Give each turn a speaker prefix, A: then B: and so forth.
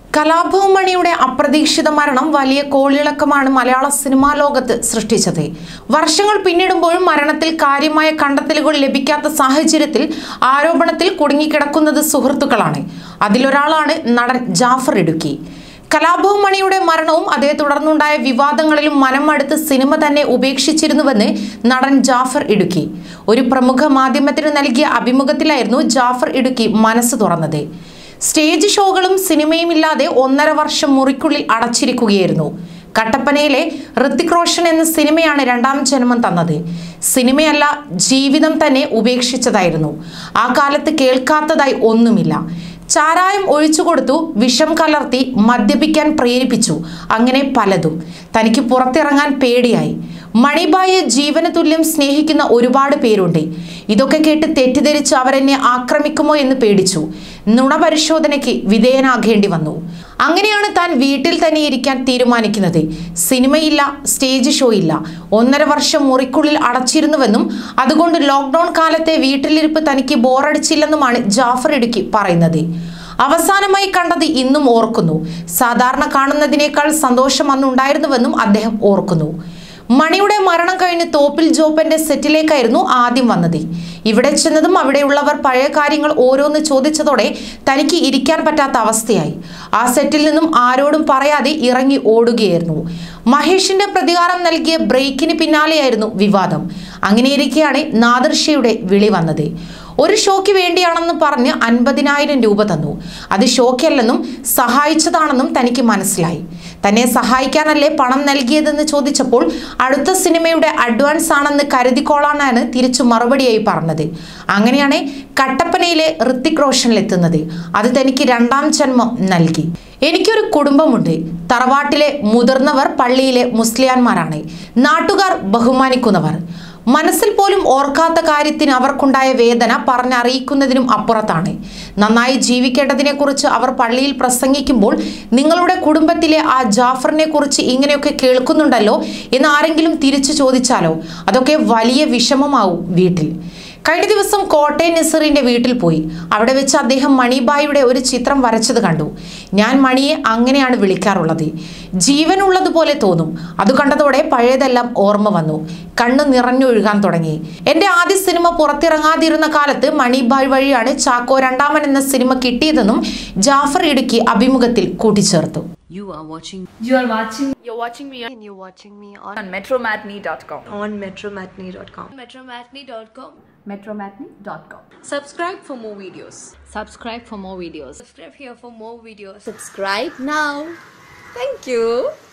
A: കലാഭവമണിയുടെ അപ്രതീക്ഷിത മരണം വലിയ കോളിളക്കമാണ് മലയാള സിനിമാ ലോകത്ത് സൃഷ്ടിച്ചത്. വർഷങ്ങൾ പിന്നിടുമ്പോഴും മരണത്തിൽ കാര്യമായ കണ്ടെത്തലുകൾ ലഭിക്കാത്ത സാഹചര്യത്തിൽ ആരോപണത്തിൽ കുടുങ്ങിക്കിടക്കുന്നത് സുഹൃത്തുക്കളാണ്. അതിലൊരാളാണ് നടൻ ജാഫർ ഇടുക്കി. കലാഭവമണിയുടെ മരണവും അതേ തുടർന്നുണ്ടായ വിവാദങ്ങളിലും മനമടുത്ത് സിനിമ തന്നെ ഉപേക്ഷിച്ചിരുന്നുവെന്ന് നടൻ ജാഫർ ഇടുക്കി ഒരു പ്രമുഖ മാധ്യമത്തിന് നൽകിയ അഭിമുഖത്തിലായിരുന്നു ജാഫർ ഇടുക്കി മനസ്സ് തുറന്നത്. സ്റ്റേജ് ഷോകളും സിനിമയും ഇല്ലാതെ 1.5 വർഷം മുറിക്കുള്ളിൽ അടച്ചിരിക്കുകയായിരുന്നു. കട്ടപ്പനയിലെ ഋത്തിക് റോഷൻ എന്ന സിനിമയാണ് രണ്ടാം ജന്മം തന്നത്. സിനിമയല്ല, ജീവിതം തന്നെ ഉപേക്ഷിച്ചതായിരുന്നു. ആ കാലത്ത് കേൾക്കാത്തതായി ഒന്നുമില്ല. ചാരായം ഒഴിച്ചു കൊടുത്തു, വിഷം കലർത്തി, മദ്യപിക്കാൻ പ്രേരിപ്പിച്ചു, അങ്ങനെ പലതും. തനിക്ക് പുറത്തിറങ്ങാൻ പേടിയായി. മണിബായെ ജീവന് തുല്യം സ്നേഹിക്കുന്ന ഒരുപാട് പേരുണ്ട്. ഇതൊക്കെ കേട്ട് തെറ്റിദ്ധരിച്ച് അവരെന്നെ ആക്രമിക്കുമോ എന്ന് പേടിച്ചു. നുണ പരിശോധനയ്ക്ക് വിധേയനാകേണ്ടി വന്നു. അങ്ങനെയാണ് താൻ വീട്ടിൽ തന്നെ ഇരിക്കാൻ തീരുമാനിക്കുന്നത്. സിനിമയില്ല, സ്റ്റേജ് ഷോ ഇല്ല. 1.5 വർഷം മുറിക്കുള്ളിൽ അടച്ചിരുന്നുവെന്നും അതുകൊണ്ട് ലോക്ക്ഡൌൺ കാലത്തെ വീട്ടിലിരിപ്പ് തനിക്ക് ബോറടിച്ചില്ലെന്നുമാണ് ജാഫർ ഇടുക്കി പറയുന്നത്. അവസാനമായി കണ്ടത് ഇന്നും ഓർക്കുന്നു. സാധാരണ കാണുന്നതിനേക്കാൾ സന്തോഷം അന്നുണ്ടായിരുന്നുവെന്നും അദ്ദേഹം ഓർക്കുന്നു. മണിയുടെ മരണം കഴിഞ്ഞ് തോപ്പിൽ ജോപ്പന്റെ സെറ്റിലേക്കായിരുന്നു ആദ്യം വന്നത്. ഇവിടെ ചെന്നതും അവിടെയുള്ളവർ പഴയ കാര്യങ്ങൾ ഓരോന്ന് ചോദിച്ചതോടെ തനിക്ക് ഇരിക്കാൻ പറ്റാത്ത അവസ്ഥയായി. ആ സെറ്റിൽ നിന്നും ആരോടും പറയാതെ ഇറങ്ങി ഓടുകയായിരുന്നു. മഹേഷിന്റെ പ്രതികാരം നൽകിയ ബ്രേക്കിന് പിന്നാലെയായിരുന്നു വിവാദം. അങ്ങനെയിരിക്കെയാണ് നാദിർഷയുടെ വിളി വന്നത്. ഒരു ഷോയ്ക്ക് വേണ്ടിയാണെന്ന് പറഞ്ഞ് 50,000 രൂപ തന്നു. അത് ഷോയ്ക്കല്ലെന്നും സഹായിച്ചതാണെന്നും തനിക്ക് മനസ്സിലായി. തന്നെ സഹായിക്കാനല്ലേ പണം നൽകിയതെന്ന് ചോദിച്ചപ്പോൾ അടുത്ത സിനിമയുടെ അഡ്വാൻസ് ആണെന്ന് കരുതിക്കോളാനാണ് തിരിച്ചു മറുപടിയായി പറഞ്ഞത്. അങ്ങനെയാണ് കട്ടപ്പനയിലെ ഋത്തിക് റോഷനിലെത്തുന്നത്. അത് തനിക്ക് രണ്ടാം ജന്മം നൽകി. എനിക്കൊരു കുടുംബമുണ്ട്. തറവാട്ടിലെ മുതിർന്നവർ പള്ളിയിലെ മുസ്ലിയാന്മാരാണ്. നാട്ടുകാർ ബഹുമാനിക്കുന്നവർ. മനസ്സിൽ പോലും ഓർക്കാത്ത കാര്യത്തിന് അവർക്കുണ്ടായ വേദന പറഞ്ഞറിയിക്കുന്നതിനും അപ്പുറത്താണ്. നന്നായി ജീവിക്കേണ്ടതിനെ കുറിച്ച് അവർ പള്ളിയിൽ പ്രസംഗിക്കുമ്പോൾ നിങ്ങളുടെ കുടുംബത്തിലെ ആ ജാഫറിനെ കുറിച്ച് ഇങ്ങനെയൊക്കെ കേൾക്കുന്നുണ്ടല്ലോ എന്ന് ആരെങ്കിലും തിരിച്ചു ചോദിച്ചാലോ? അതൊക്കെ വലിയ വിഷമമാവും വീട്ടിൽ. കഴിഞ്ഞ ദിവസം കോട്ടയം നസീറിന്റെ വീട്ടിൽ പോയി. അവിടെ വെച്ച് അദ്ദേഹം മണിബായിയുടെ ഒരു ചിത്രം വരച്ചത് കണ്ടു. ഞാൻ മണിയെ അങ്ങനെയാണ് വിളിക്കാറുള്ളത്. ജീവനുള്ളതുപോലെ തോന്നും. അത് കണ്ടതോടെ പഴയതെല്ലാം ഓർമ്മ വന്നു. കണ്ണു നിറഞ്ഞൊഴുകാൻ തുടങ്ങി. എന്റെ ആദ്യ സിനിമ പുറത്തിറങ്ങാതിരുന്ന കാലത്ത് മണിബായ് വഴിയാണ് ചാക്കോ രണ്ടാമൻ എന്ന സിനിമ കിട്ടിയതെന്നും ജാഫർ ഇടുക്കി അഭിമുഖത്തിൽ കൂട്ടിച്ചേർത്തു.
B: You're watching me on
C: metromatinee.com.
B: On metromatinee.com.
C: metromatinee.com.
B: metromatinee.com.
C: Subscribe for more videos.
B: Subscribe for more videos.
C: Subscribe here for more videos.
B: Subscribe now. Thank you.